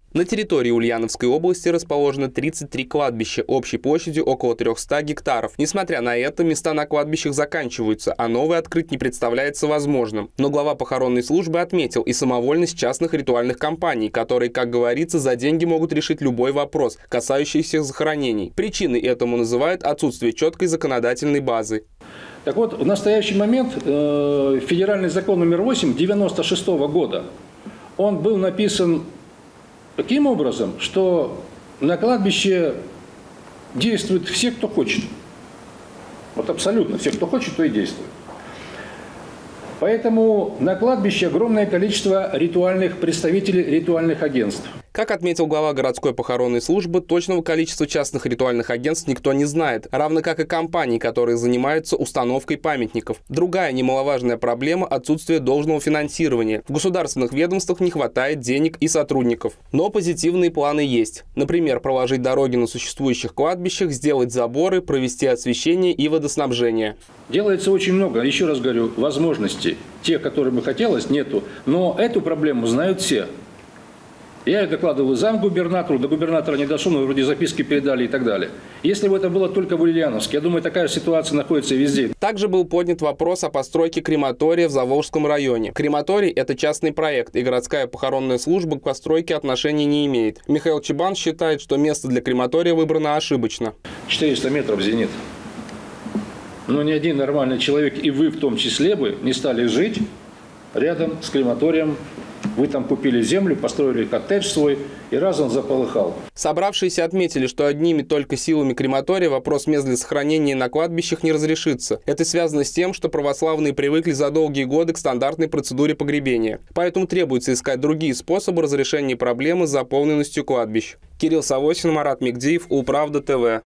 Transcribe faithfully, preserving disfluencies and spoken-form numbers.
На территории Ульяновской области расположено тридцать три кладбища общей площадью около трёхсот гектаров. Несмотря на это, места на кладбищах заканчиваются, а новые открыть не представляется возможным. Но глава похоронной службы отметил и самовольность частных ритуальных компаний, которые, как говорится, за деньги могут решить любой вопрос, касающийся захоронений. Причиной этому называют отсутствие четкой законодательной базы. Так вот, в настоящий момент э, федеральный закон номер восемь девяносто шестого года, он был написан таким образом, что на кладбище действуют все, кто хочет. Вот абсолютно все, кто хочет, то и действует. Поэтому на кладбище огромное количество ритуальных представителей ритуальных агентств. Как отметил глава городской похоронной службы, точного количества частных ритуальных агентств никто не знает, равно как и компаний, которые занимаются установкой памятников. Другая немаловажная проблема – отсутствие должного финансирования. В государственных ведомствах не хватает денег и сотрудников. Но позитивные планы есть. Например, проложить дороги на существующих кладбищах, сделать заборы, провести освещение и водоснабжение. Делается очень много, еще раз говорю, возможностей. Те, которые бы хотелось, нету. Но эту проблему знают все. Я ее докладываю замгубернатору, до губернатора не дошел, но вроде записки передали и так далее. Если бы это было только в Ульяновске, я думаю, такая ситуация находится везде. Также был поднят вопрос о постройке крематория в Заволжском районе. Крематорий – это частный проект, и городская похоронная служба к постройке отношений не имеет. Михаил Чебан считает, что место для крематория выбрано ошибочно. четыреста метров зенит. Но ни один нормальный человек, и вы в том числе бы, не стали жить рядом с крематорием. Вы там купили землю, построили коттедж свой, и раз он заполыхал. Собравшиеся отметили, что одними только силами крематория вопрос мест для сохранения на кладбищах не разрешится. Это связано с тем, что православные привыкли за долгие годы к стандартной процедуре погребения. Поэтому требуется искать другие способы разрешения проблемы с заполненностью кладбищ. Кирилл Савосин, Марат Мигдиев, Управда ТВ.